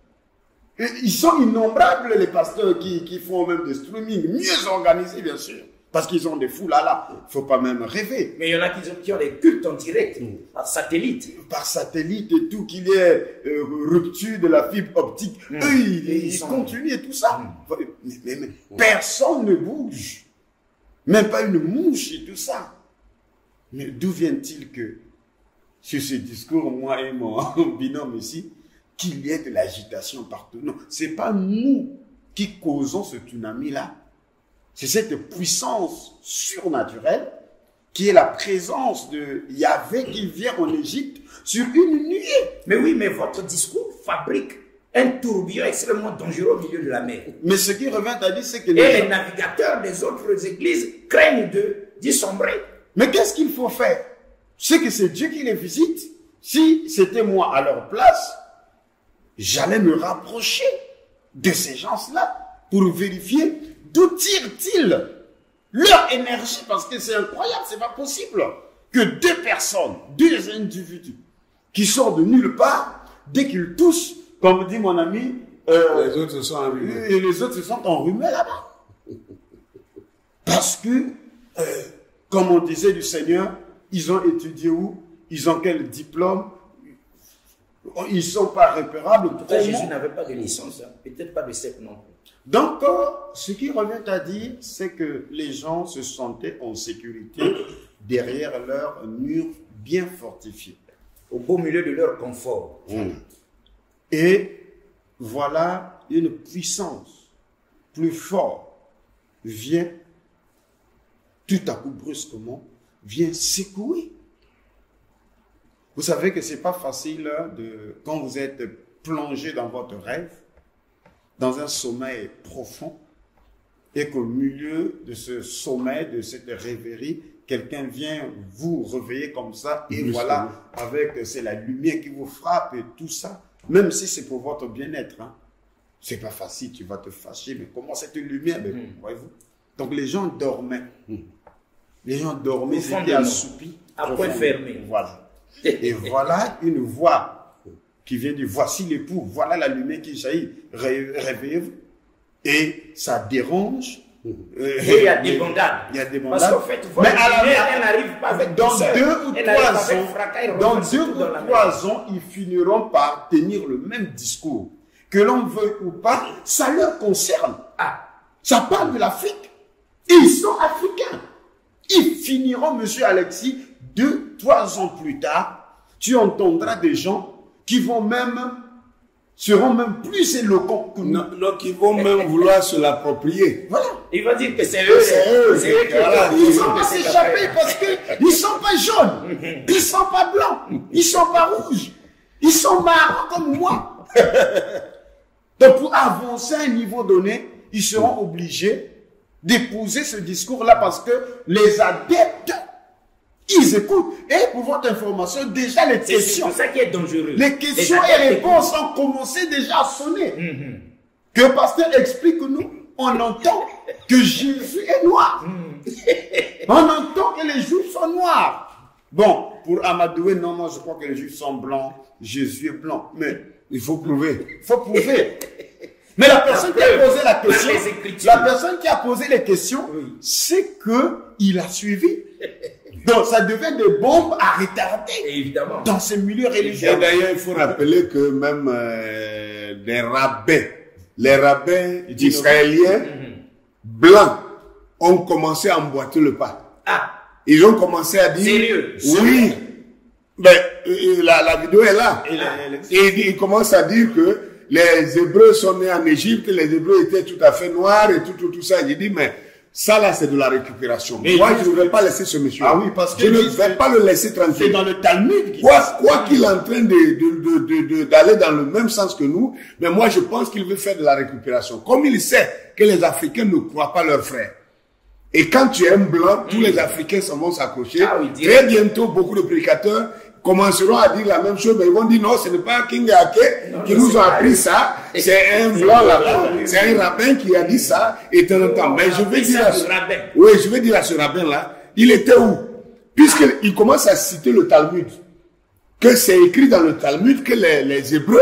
ils sont innombrables les pasteurs qui, qui font même des streamings, mieux organisés bien sûr. Parce qu'ils ont des foules là, là. Il ne faut pas même rêver. Mais il y en a qui ont, qui ont des cultes en direct, mmh. par satellite. Par satellite et tout, qu'il y ait euh, rupture de la fibre optique. Mmh. Eux, ils, ils, ils continuent et tout ça. Mmh. Mais, mais, mais personne ne bouge. Même pas une mouche et tout ça. Mais d'où vient-il que, sur ce discours, moi et mon binôme ici, qu'il y ait de l'agitation partout? Non, ce n'est pas nous qui causons ce tsunami-là. C'est cette puissance surnaturelle qui est la présence de Yahvé qui vient en Égypte sur une nuée. Mais oui, mais votre discours fabrique un tourbillon extrêmement dangereux au milieu de la mer. Mais ce qui revient à dire, c'est que... Et les, les navigateurs des autres églises craignent d'y sombrer. Mais qu'est-ce qu'il faut faire? C'est que c'est Dieu qui les visite. Si c'était moi à leur place, j'allais me rapprocher de ces gens-là pour vérifier d'où tirent-ils leur énergie, parce que c'est incroyable, c'est pas possible que deux personnes, deux individus qui sortent de nulle part, dès qu'ils touchent, comme dit mon ami, euh, les autres se sont enrhumés. Et les autres se sont enrhumés là-bas. Parce que, euh, comme on disait du Seigneur, ils ont étudié où? Ils ont quel diplôme? Ils ne sont pas repérables. En tout cas, Jésus n'avait pas de licence, hein. Peut-être pas de cep non plus. Donc, euh, ce qui revient à dire, c'est que les gens se sentaient en sécurité derrière leur mur bien fortifié. Au beau milieu de leur confort. Mmh. Et voilà une puissance plus forte vient tout à coup brusquement, vient secouer. Vous savez que c'est pas facile de, quand vous êtes plongé dans votre rêve, dans un sommeil profond, et qu'au milieu de ce sommeil, de cette rêverie, quelqu'un vient vous réveiller comme ça, et Juste voilà, oui. avec, c'est la lumière qui vous frappe et tout ça, même si c'est pour votre bien-être, hein. C'est pas facile, tu vas te fâcher, mais comment cette lumière, mais, mmh. voyez-vous? Donc les gens dormaient. Mmh. Les gens dormaient, ils étaient assoupis. À point fermé. Voilà. Et voilà une voix qui vient dire, voici l'époux, voilà la lumière qui jaillit, réveillez-vous. Et ça dérange. Euh, et il y a des bandades. Il y a des bandades. Parce qu'en fait, mais à la lumière, elle n'arrive pas avec dans deux ou trois ans, fracas, dans deux ou trois ans, ils finiront par tenir le même discours. Que l'on veuille ou pas, ça leur concerne. Ah. Ça parle de l'Afrique. Ils sont africains. Ils finiront, monsieur Alexis, deux, trois ans plus tard, tu entendras des gens qui vont même seront même plus éloquents que nous. Non, donc ils vont même vouloir se l'approprier. Voilà. Il va dire que c'est eux. C'est eux, C'est eux qui voilà. ont- Ils qui ont vont fait s'échapper cette parce qu'ils sont pas jaunes, ils sont pas blancs, ils sont pas rouges, ils sont marrons comme moi. Donc pour avancer à un niveau donné, ils seront obligés d'épouser ce discours-là parce que les adeptes, ils écoutent. Et pour votre information, déjà les C'est questions, c'est ça qui est dangereux. les questions Les et adeptes réponses ont commencé déjà à sonner. Mhm. Que le pasteur explique-nous, on entend que Jésus est noir. On entend que les Juifs sont noirs. Bon, pour Amadoué, non, moi je crois que les Juifs sont blancs, Jésus est blanc. Mais Il faut prouver. il faut prouver. Mais la personne qui a posé la question, Par les Écritures. la personne qui a posé les questions, c'est que il a suivi. Donc ça devient des bombes à retarder Évidemment. dans ce milieu Et religieux. d'ailleurs, il faut rappeler que même euh, les rabbins, les rabbins israéliens blancs ont commencé à emboîter le pas. Ah, Ils ont commencé à dire... Sérieux? Oui. Mais euh, la, la vidéo est là. Et la- Et ils commencent à dire que les Hébreux sont nés en Égypte, les Hébreux étaient tout à fait noirs et tout, tout, tout ça. J'ai dit, mais ça là, c'est de la récupération. Mais Moi, il- je ne vais pas laisser ce monsieur. Ah oui, parce que je ne il- vais pas le laisser C'est tranquille. dans le Talmud qu'il Quoi, quoi qu'il est en train de, de, de, de, de- d'aller dans le même sens que nous, mais moi je pense qu'il veut faire de la récupération. Comme il sait que les Africains ne croient pas leurs frères. Et quand tu es un blanc, tous les Africains s'en vont s'accrocher. Ah oui, direct. Très bientôt, beaucoup de prédicateurs commenceront à dire la même chose, mais ils vont dire non, ce n'est pas King Ake qui nous a appris ça, c'est un blanc là-bas, c'est un rabbin qui a dit ça, et tant temps. Mais je vais Et dire ça, à le ce, rabbin. oui, je vais dire à ce rabbin-là, il était où? Puisqu'il commence à citer le Talmud, que c'est écrit dans le Talmud que les, les Hébreux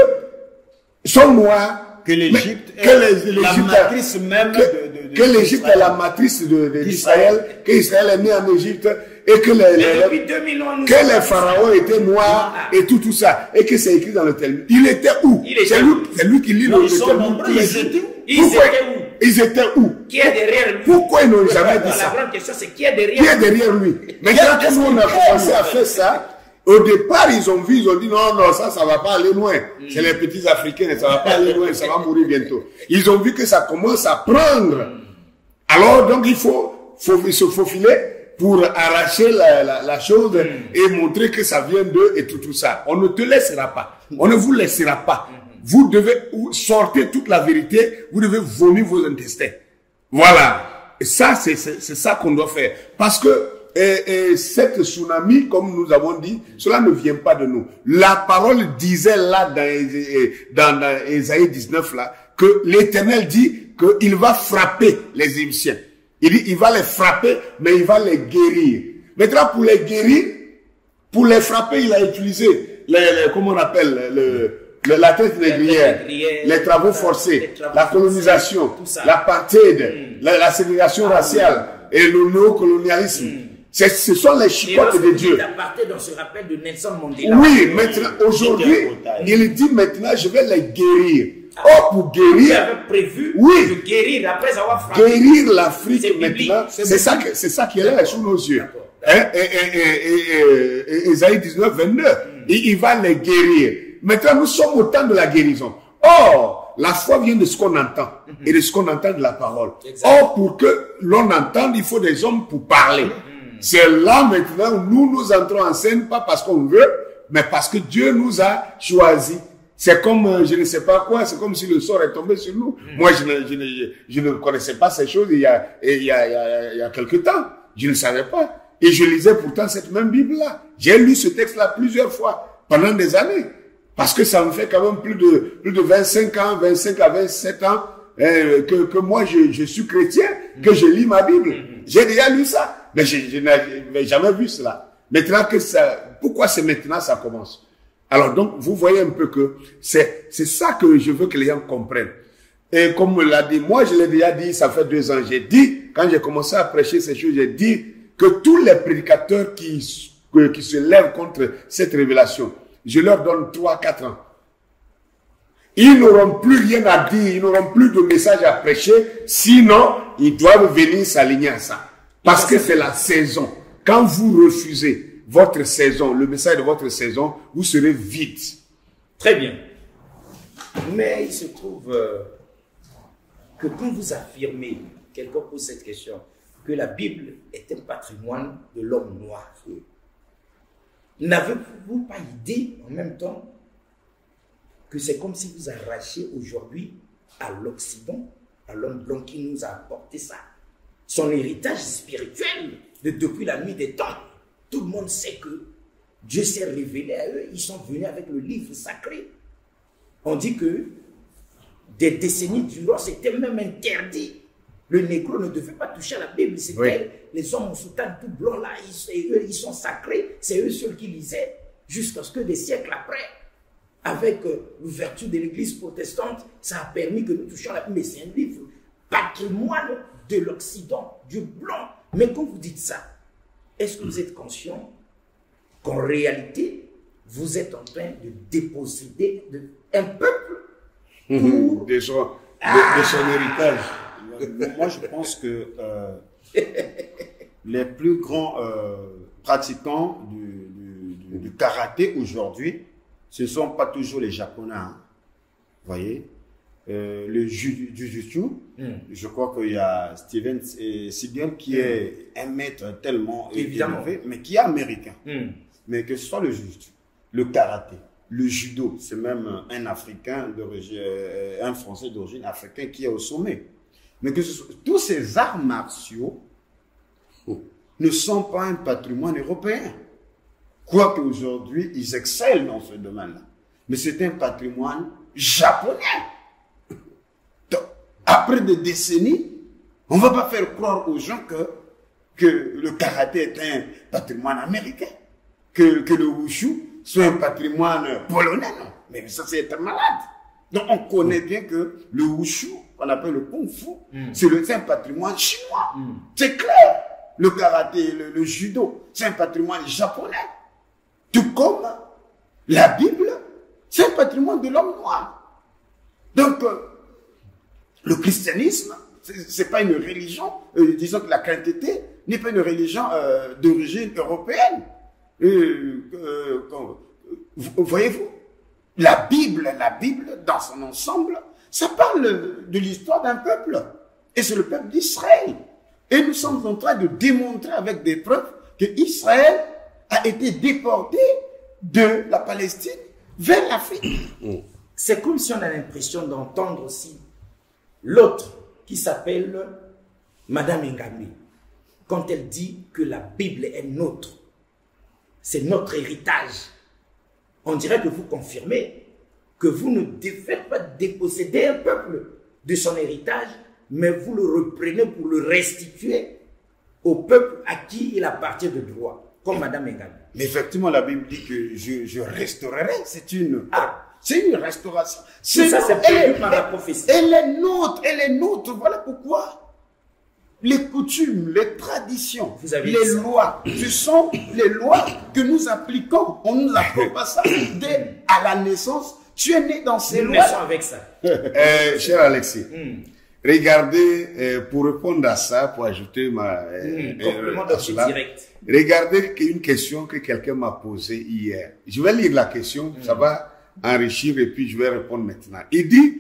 sont noirs, que l'Égypte mais que est les- la l'Égypte- matrice même que, de- de- de- que l'Égypte est d'Israël. la matrice de- de- d'Israël, que Israël est né en Égypte, et que les, mais les- depuis deux mille ans, nous que sommes les là. pharaons étaient noirs Ah. et tout, tout ça, et que c'est écrit dans le Talmud. Il était où? Il était C'est où? lui, c'est lui qui lit Non, le, ils le sont Talmud nombreux, tous les ils jours. étaient où? Ils Pourquoi- étaient où? Ils étaient où? Qui est derrière lui? Pourquoi ils n'ont jamais dit La ça? grande question, c'est qui est derrière Qui est derrière lui? Mais quand qu'est-ce nous on a qu'il commencé fait, à faire ça, au départ ils ont vu, ils ont dit non, non, ça, ça va pas aller loin. C'est les petits Africains, ça va pas aller loin, ça va mourir bientôt. Ils ont vu que ça commence à prendre. Alors donc il faut, faut se faufiler pour arracher la, la, la chose et montrer que ça vient d'eux et tout, tout ça. On ne te laissera pas. On ne vous laissera pas. Vous devez sortir toute la vérité, vous devez vomir vos intestins. Voilà. Et ça, c'est c'est- c'est ça qu'on doit faire. Parce que et, et cette tsunami, comme nous avons dit, cela ne vient pas de nous. La parole disait là dans, Ésai- dans, dans Ésaïe dix-neuf, là, que l'Éternel dit qu'il va frapper les Égyptiens. Il dit, il va les frapper, mais il va les guérir. Maintenant, pour les guérir, pour les frapper, il a utilisé, les, les, comment on appelle, le, le, la traite négrière, négrière, les travaux les forcés, travaux la forcés, colonisation, tout ça. l'apartheid, la, la ségrégation raciale et le néocolonialisme. C'est- Ce sont les Et chicottes lorsque de vous Dieu. dites apartheid, on se rappelle de Nelson Mandela. Oui, maintenant, aujourd'hui, il dit maintenant, je vais les guérir. Oh, pour Vous guérir, avez prévu Oui. de guérir après avoir frappé. guérir l'Afrique C'est biblique. maintenant, C'est c'est ça, que- c'est ça qui est là sous nos yeux. D'accord. Hein? Et, et, et, et, et, Ésaïe dix-neuf, vingt-deux, il, il va les guérir. Maintenant, nous sommes au temps de la guérison. Or, la foi vient de ce qu'on entend et de ce qu'on entend de la parole. Exact. Or, pour que l'on entende, il faut des hommes pour parler. C'est là maintenant où nous nous entrons en scène, pas parce qu'on veut, mais parce que Dieu nous a choisis. C'est comme, euh, je ne sais pas quoi, c'est comme si le sort est tombé sur nous. Moi, je ne, je, ne, je ne connaissais pas ces choses il y a, il y a, il y a, il y a quelque temps. Je ne savais pas. Et je lisais pourtant cette même Bible-là. J'ai lu ce texte-là plusieurs fois, pendant des années. Parce que ça me fait quand même plus de, plus de vingt-cinq ans, vingt-cinq à vingt-sept ans, euh, que, que moi je, je suis chrétien, que je lis ma Bible. J'ai déjà lu ça. Mais je, je n'avais jamais vu cela. Maintenant que ça, pourquoi c'est maintenant ça commence? Alors donc, vous voyez un peu que c'est, c'est ça que je veux que les gens comprennent. Et comme me l'a dit, moi je l'ai déjà dit, ça fait deux ans, j'ai dit, quand j'ai commencé à prêcher ces choses, j'ai dit que tous les prédicateurs qui, que- qui se lèvent contre cette révélation, je leur donne trois, quatre ans. Ils n'auront plus rien à dire, ils n'auront plus de message à prêcher, sinon ils doivent venir s'aligner à ça. Parce que c'est la saison. Quand vous refusez votre saison, le message de votre saison, vous serez vide. Très bien. Mais il se trouve euh, que quand vous affirmez, quelqu'un pose cette question, que la Bible est un patrimoine de l'homme noir, n'avez-vous pas idée en même temps que c'est comme si vous arrachiez aujourd'hui à l'Occident, à l'homme blanc qui nous a apporté ça, son héritage spirituel de depuis la nuit des temps. Tout le monde sait que Dieu s'est révélé à eux, ils sont venus avec le livre sacré. On dit que des décennies durant, c'était même interdit. Le négro ne devait pas toucher à la Bible, c'était oui. Les hommes en soutane tout blanc là, ils, eux, ils sont sacrés, c'est eux seuls qui lisaient, jusqu'à ce que des siècles après, avec euh, l'ouverture de l'église protestante, ça a permis que nous touchions à la Bible. Mais c'est un livre patrimoine de l'Occident, du blanc. Mais quand vous dites ça, est-ce que vous êtes conscient qu'en réalité, vous êtes en train de déposséder de, un peuple pour... Mmh, de, son, ah, de, de son héritage. Moi, je pense que euh, les plus grands euh, pratiquants du, du, du, du karaté aujourd'hui, ce ne sont pas toujours les Japonais. Hein. Vous voyez, euh, le Jujutsu, mm. je crois qu'il y a Steven Seagal qui mm. est un maître tellement élevé, mais qui est américain. Mm. Mais que ce soit le Jujutsu, le karaté, le judo, c'est même un Africain, un Français d'origine africaine qui est au sommet. Mais que ce soit, tous ces arts martiaux ne sont pas un patrimoine européen. Quoique aujourd'hui, ils excellent dans ce domaine-là. Mais c'est un patrimoine japonais. Donc, après des décennies, on ne va pas faire croire aux gens que, que le karaté est un patrimoine américain, que, que le wushu soit un patrimoine polonais. Non. Mais ça, c'est être malade. Donc, on connaît bien que le wushu, qu'on appelle le kung-fu, mm. c'est un patrimoine chinois. Mm. C'est clair. Le karaté, le, le judo, c'est un patrimoine japonais. Tout comme la Bible, c'est un patrimoine de l'homme noir. Donc, euh, le christianisme, c'est pas une religion, euh, disons que la chrétienté n'est pas une religion euh, d'origine européenne. Euh, euh, Voyez-vous, la Bible, la Bible, dans son ensemble, ça parle de l'histoire d'un peuple. Et c'est le peuple d'Israël. Et nous sommes en train de démontrer avec des preuves que Israël a été déporté de la Palestine vers l'Afrique. C'est comme si on a l'impression d'entendre aussi l'autre qui s'appelle Madame Ngambi, quand elle dit que la Bible est nôtre. C'est notre héritage. On dirait que vous confirmez que vous ne devez pas déposséder un peuple de son héritage, mais vous le reprenez pour le restituer au peuple à qui il appartient de droit. Comme Madame Ngambi. Mais effectivement, la Bible dit que je, je restaurerai. C'est une, ah. c'est une restauration. C'est ça, c'est prévu par la prophétie. Elle est nôtre, elle est nôtre. Voilà pourquoi les coutumes, les traditions, les lois, ce sont les lois que nous appliquons. On nous apprend pas ça dès à la naissance. Tu es né dans ces nous lois. Nous avec ça. euh, cher Alexis. Mm. Regardez, euh, pour répondre à ça, pour ajouter ma... Euh, mmh, complément euh, cela, direct. Regardez une question que quelqu'un m'a posée hier. Je vais lire la question, mmh. ça va enrichir et puis je vais répondre maintenant. Il dit,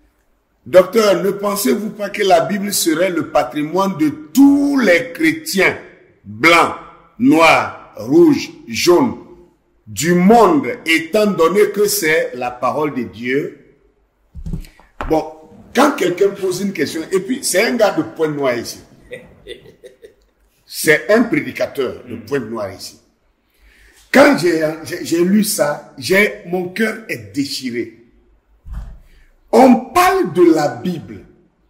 docteur, ne pensez-vous pas que la Bible serait le patrimoine de tous les chrétiens, blancs, noirs, rouges, jaunes, du monde, étant donné que c'est la parole de Dieu? Bon, quand quelqu'un pose une question, et puis c'est un gars de Pointe-Noire ici. C'est un prédicateur de Pointe-Noire ici. Quand j'ai lu ça, mon cœur est déchiré. On parle de la Bible.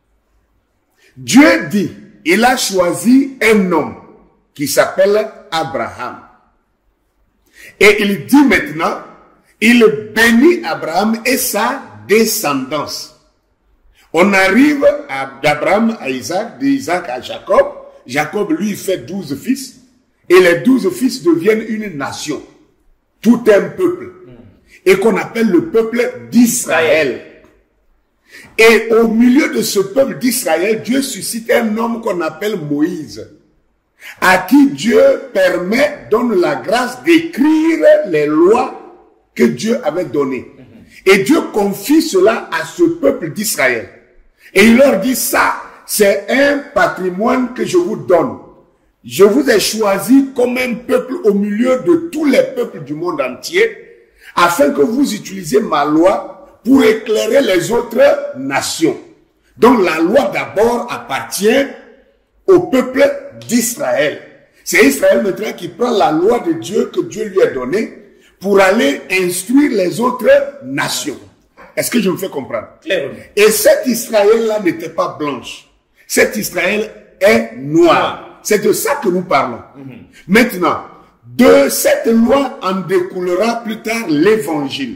Dieu dit, il a choisi un homme qui s'appelle Abraham. Et il dit maintenant, il bénit Abraham et sa descendance. On arrive d'Abraham à Isaac, d'Isaac à Jacob. Jacob, lui, fait douze fils. Et les douze fils deviennent une nation. Tout un peuple. Et qu'on appelle le peuple d'Israël. Et au milieu de ce peuple d'Israël, Dieu suscite un homme qu'on appelle Moïse. À qui Dieu permet, donne la grâce d'écrire les lois que Dieu avait données. Et Dieu confie cela à ce peuple d'Israël. Et il leur dit ça, c'est un patrimoine que je vous donne. Je vous ai choisi comme un peuple au milieu de tous les peuples du monde entier, afin que vous utilisiez ma loi pour éclairer les autres nations. Donc la loi d'abord appartient au peuple d'Israël. C'est Israël maintenant qui prend la loi de Dieu que Dieu lui a donnée pour aller instruire les autres nations. Est-ce que je me fais comprendre? Clairement. Et cette Israël-là n'était pas blanche. Cet Israël est noir. C'est de ça que nous parlons. Mm-hmm. Maintenant, de cette loi en découlera plus tard l'évangile.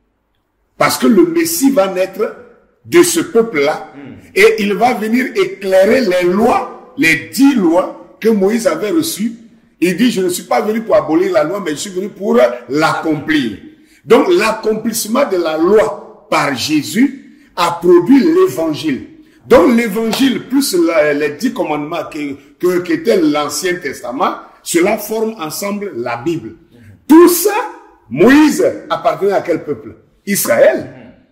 Parce que le Messie va naître de ce peuple-là. Mm. Et il va venir éclairer les lois, les dix lois que Moïse avait reçues. Il dit, je ne suis pas venu pour abolir la loi, mais je suis venu pour l'accomplir. Donc, l'accomplissement de la loi par Jésus a produit l'évangile. Donc, l'évangile plus la, les dix commandements que, que, qu'était l'Ancien Testament, cela forme ensemble la Bible. Tout ça, Moïse appartenait à quel peuple? Israël.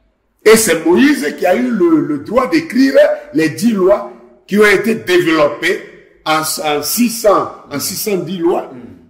Et c'est Moïse qui a eu le, le droit d'écrire les dix lois qui ont été développées en, en six cents, en six cent dix lois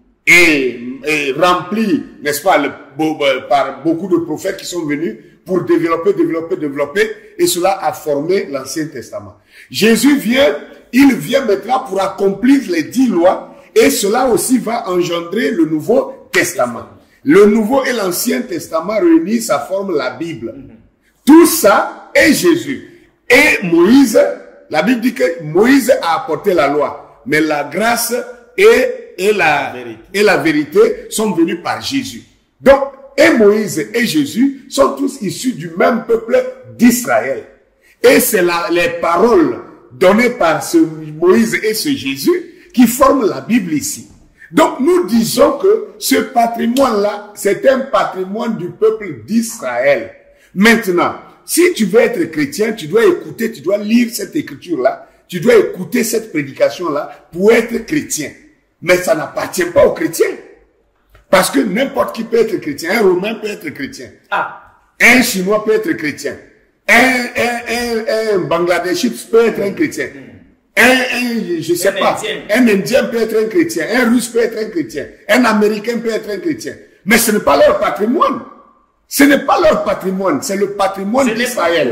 et, et remplies, n'est-ce pas, le, par beaucoup de prophètes qui sont venus pour développer, développer, développer, et cela a formé l'Ancien Testament. Jésus vient, il vient maintenant pour accomplir les dix lois, et cela aussi va engendrer le Nouveau Testament. Le Nouveau et l'Ancien Testament réunis, ça forme la Bible. Tout ça est Jésus. Et Moïse, la Bible dit que Moïse a apporté la loi, mais la grâce et, et, la, et la vérité sont venues par Jésus. Donc, et Moïse et Jésus sont tous issus du même peuple d'Israël. Et c'est les paroles données par ce Moïse et ce Jésus qui forment la Bible ici. Donc nous disons que ce patrimoine-là, c'est un patrimoine du peuple d'Israël. Maintenant, si tu veux être chrétien, tu dois écouter, tu dois lire cette écriture-là, tu dois écouter cette prédication-là pour être chrétien. Mais ça n'appartient pas aux chrétiens. Parce que n'importe qui peut être chrétien. Un Romain peut être chrétien. Ah. Un Chinois peut être chrétien. Un, un, un, un Bangladeshis peut être un chrétien. Un, un je sais un pas. Indien. Un Indien peut être un chrétien. Un Russe peut être un chrétien. Un Américain peut être un chrétien. Mais ce n'est pas leur patrimoine. Ce n'est pas leur patrimoine. C'est le patrimoine d'Israël.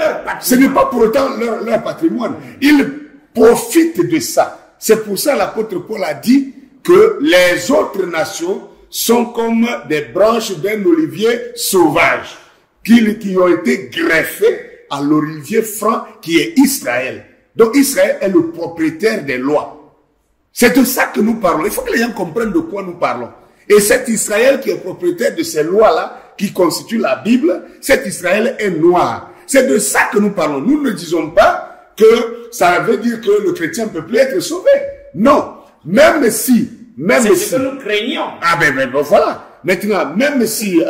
Ce n'est pas pour autant leur, leur patrimoine. Ils profitent de ça. C'est pour ça l'apôtre Paul a dit que les autres nations sont comme des branches d'un olivier sauvage qui, qui ont été greffées à l'olivier franc qui est Israël. Donc Israël est le propriétaire des lois. C'est de ça que nous parlons. Il faut que les gens comprennent de quoi nous parlons. Et cet Israël qui est propriétaire de ces lois-là, qui constituent la Bible, cet Israël est noir. C'est de ça que nous parlons. Nous ne disons pas que ça veut dire que le chrétien ne peut plus être sauvé. Non. Même si Même c'est si, ce que nous craignons. Ah ben, ben, ben voilà. Maintenant, même si, euh,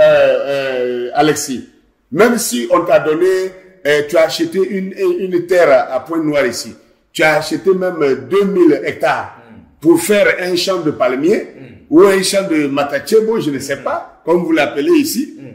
euh, Alexis, même si on t'a donné, euh, tu as acheté une, une terre à, à Pointe-Noire ici, tu as acheté même deux mille hectares mm. pour faire un champ de palmiers mm. ou un champ de matachebo, je ne sais pas, comme vous l'appelez ici. Mm.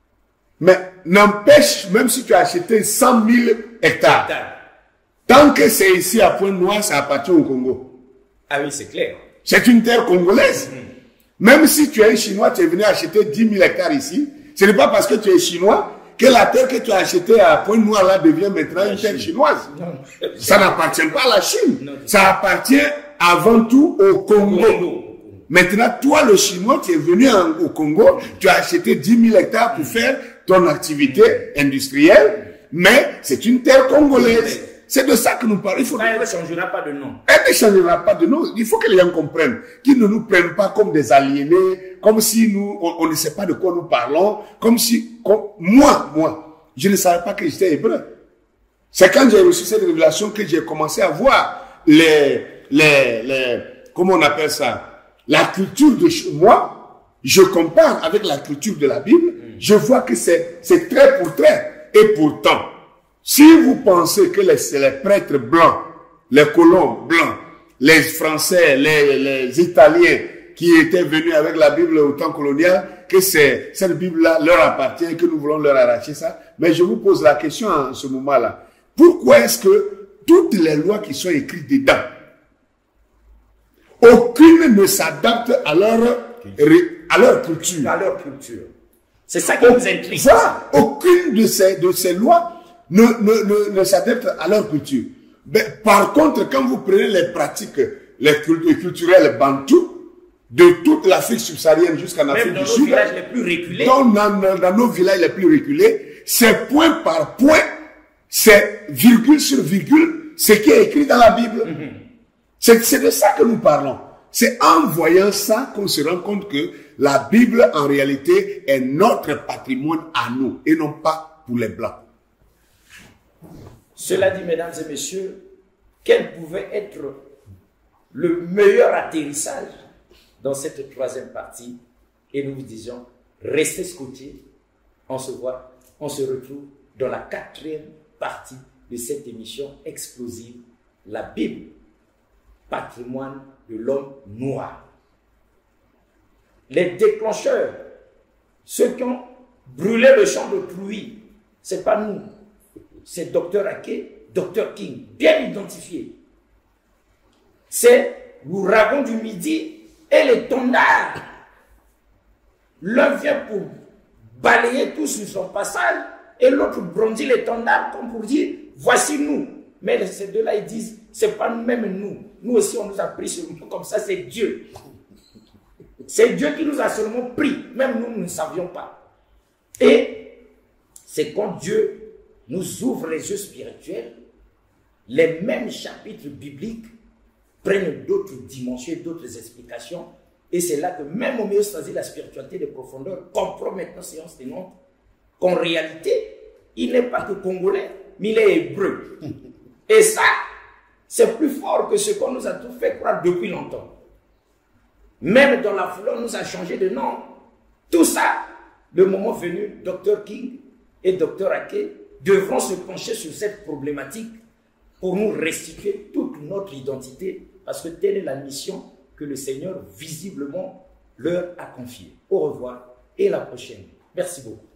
Mais n'empêche, même si tu as acheté cent mille hectares, hectares, tant que c'est ici à Pointe-Noire, ça appartient au Congo. Ah oui, c'est clair. C'est une terre congolaise. Mmh. Même si tu es un Chinois, tu es venu acheter dix mille hectares ici, ce n'est pas parce que tu es Chinois que la terre que tu as achetée à Pointe-Noire là devient maintenant la une terre Chine. Chinoise. Non. Ça n'appartient pas à la Chine. Non. Ça appartient avant tout au Congo. Congo. Maintenant, toi le Chinois, tu es venu en, au Congo, tu as acheté dix mille hectares pour faire ton activité industrielle, mais c'est une terre congolaise. C'est de ça que nous parlons. Il faut elle ne changera pas de nom. Elle ne changera pas de nom. Il faut que les gens comprennent qu'ils ne nous prennent pas comme des aliénés, comme si nous, on, on ne sait pas de quoi nous parlons, comme si, comme, moi, moi, je ne savais pas que j'étais hébreu. C'est quand j'ai reçu cette révélation que j'ai commencé à voir les, les, les, comment on appelle ça, la culture de moi. Je compare avec la culture de la Bible. Mm. Je vois que c'est, c'est trait pour trait. Et pourtant, si vous pensez que les, les prêtres blancs, les colons blancs, les Français, les, les Italiens qui étaient venus avec la Bible au temps colonial, que c'est, cette Bible-là leur appartient et que nous voulons leur arracher ça. Mais je vous pose la question en ce moment-là. Pourquoi est-ce que toutes les lois qui sont écrites dedans, aucune ne s'adapte à leur, à leur culture? À leur culture. C'est ça qui nous intrigue. Voilà. Aucune de ces, de ces lois ne, ne, ne, ne s'adapte à leur culture. Mais, par contre, quand vous prenez les pratiques, les culturelles bantoues, de toute l'Afrique subsaharienne jusqu'en Afrique du Sud, dans nos villages les plus reculés, dans, dans, dans nos villages les plus reculés, c'est point par point, c'est virgule sur virgule, ce qui est écrit dans la Bible. Mm-hmm. C'est de ça que nous parlons. C'est en voyant ça qu'on se rend compte que la Bible, en réalité, est notre patrimoine à nous, et non pas pour les Blancs. Cela dit, mesdames et messieurs, quel pouvait être le meilleur atterrissage dans cette troisième partie? Et nous vous disions, restez scotchés, on se voit, on se retrouve dans la quatrième partie de cette émission explosive, la Bible, patrimoine de l'homme noir. Les déclencheurs, ceux qui ont brûlé le champ de pluie, ce n'est pas nous, c'est docteur Ake, docteur King, bien identifié. C'est l'ouragan du Midi et les tonnerres. L'un vient pour balayer tout sur son passage et l'autre brandit les tonnerres comme pour dire voici nous. Mais ces deux-là, ils disent c'est pas nous-mêmes nous. Nous aussi, on nous a pris sur nous comme ça, c'est Dieu. C'est Dieu qui nous a seulement pris. Même nous, nous ne savions pas. Et c'est quand Dieu nous ouvre les yeux spirituels, les mêmes chapitres bibliques prennent d'autres dimensions, d'autres explications. Et c'est là que même homéostasie, la spiritualité de profondeur, comprend maintenant séance tenante qu'en réalité, il n'est pas que congolais, mais il est hébreu. Et ça, c'est plus fort que ce qu'on nous a tout fait croire depuis longtemps. Même dans la foule, on nous a changé de nom. Tout ça, le moment venu, docteur King et docteur Ake devront se pencher sur cette problématique pour nous restituer toute notre identité, parce que telle est la mission que le Seigneur visiblement leur a confiée. Au revoir et à la prochaine. Merci beaucoup.